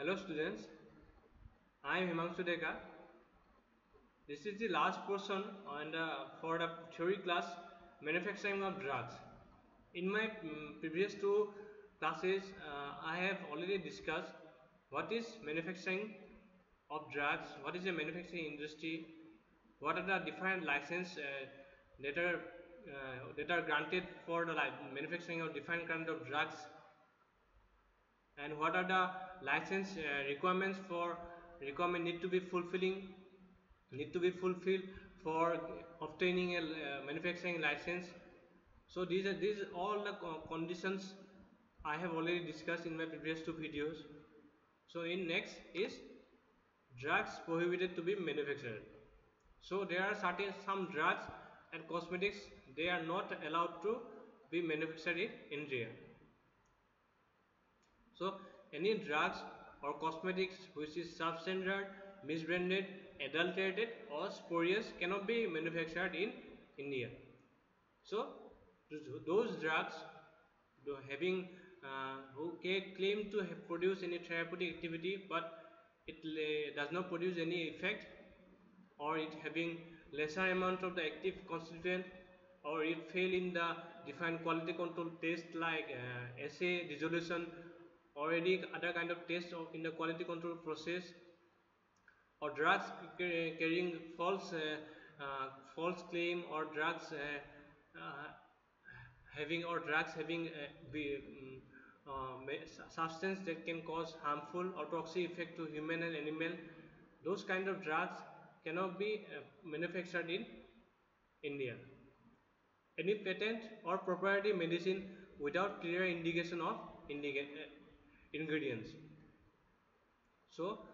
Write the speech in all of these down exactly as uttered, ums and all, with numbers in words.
Hello students, I am Himanshu Deka. This is the last portion on the, for the theory class manufacturing of drugs. In my um, previous two classes, uh, I have already discussed what is manufacturing of drugs, what is the manufacturing industry, what are the different license uh, that are uh, that are granted for the manufacturing of different kind of drugs, and what are the license uh, requirements for requirement need to be fulfilling need to be fulfilled for obtaining a uh, manufacturing license. So these are these are all the conditions I have already discussed in my previous two videos. So in next is drugs prohibited to be manufactured. So there are certain some drugs and cosmetics they are not allowed to be manufactured in India. So any drugs or cosmetics which is substandard, misbranded, adulterated or spurious cannot be manufactured in India. So those drugs having uh, who claim to have produce any therapeutic activity but it does not produce any effect, or it having lesser amount of the active constituent, or it fail in the defined quality control test like uh, assay dissolution or any other kind of test of in the quality control process, or drugs carrying false uh, uh, false claim, or drugs uh, uh, having or drugs having uh, be, um, uh, substance that can cause harmful or toxic effect to human and animal. Those kind of drugs cannot be uh, manufactured in India. Any patent or proprietary medicine without clear indication of indica uh, ingredients. So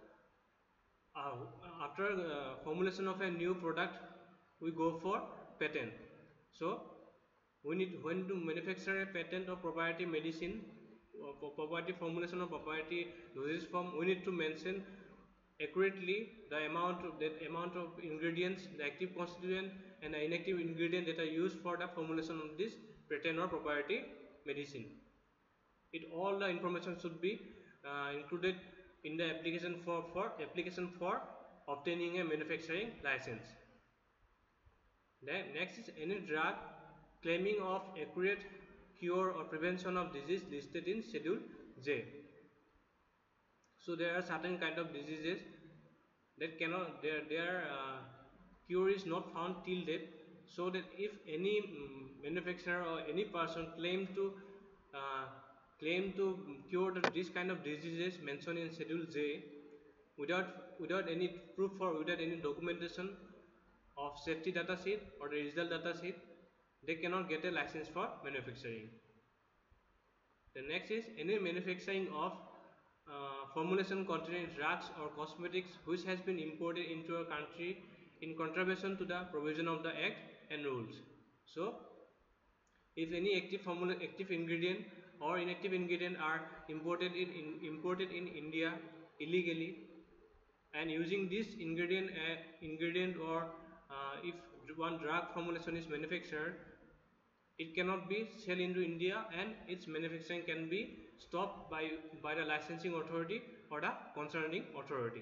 uh, after uh, formulation of a new product, we go for patent. So we need, when to manufacture a patent or proprietary medicine or proprietary formulation or proprietary dosage form, we need to mention accurately the amount of that amount of ingredients, the active constituent and the inactive ingredient that are used for the formulation of this patent or proprietary medicine. It all the information should be uh, included in the application for for application for obtaining a manufacturing license. Then next is any drug claiming of accurate cure or prevention of disease listed in Schedule J. So there are certain kind of diseases that cannot their their uh, cure is not found till date. So that if any um, manufacturer or any person claim to uh, claim to cure the, this kind of diseases mentioned in Schedule J without without any proof or without any documentation of safety data sheet or the result data sheet, they cannot get a license for manufacturing. The next is any manufacturing of uh, formulation containing drugs or cosmetics which has been imported into a country in contravention to the provision of the Act and rules. So, if any active formula, active ingredient or inactive ingredient are imported in, in imported in India illegally, and using this ingredient uh, ingredient or uh, if one drug formulation is manufactured, it cannot be sold into India and its manufacturing can be stopped by by the licensing authority or the concerning authority.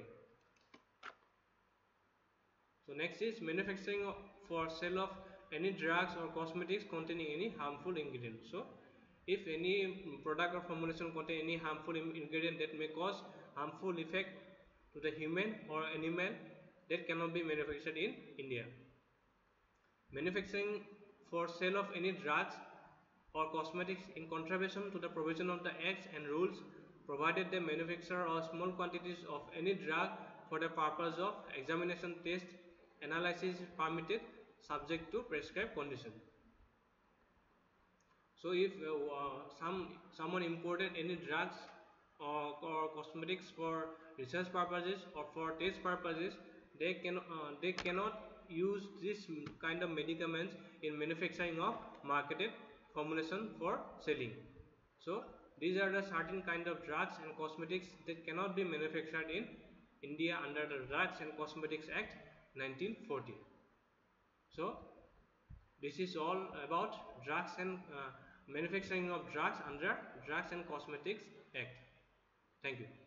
So next is manufacturing for sale of any drugs or cosmetics containing any harmful ingredient. So if any product or formulation contain any harmful ingredient that may cause harmful effect to the human or animal, that cannot be manufactured in India. Manufacturing for sale of any drugs or cosmetics in contravention to the provision of the acts and rules, provided they manufacture or small quantities of any drug for the purpose of examination, test, analysis is permitted, subject to prescribed condition. So if uh, some someone imported any drugs or, or cosmetics for research purposes or for test purposes, they can uh, they cannot use this kind of medicaments in manufacturing of marketed formulation for selling. So these are the certain kind of drugs and cosmetics that cannot be manufactured in India under the Drugs and Cosmetics Act nineteen forty. So this is all about drugs and uh, manufacturing of drugs under Drugs and Cosmetics Act. Thank you.